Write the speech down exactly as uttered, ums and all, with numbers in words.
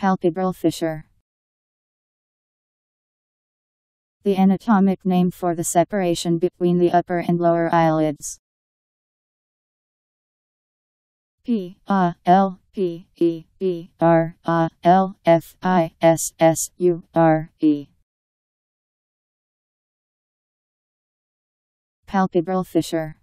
Palpebral fissure. The anatomic name for the separation between the upper and lower eyelids. P A L P E B R A L F I S S U R E. Palpebral fissure.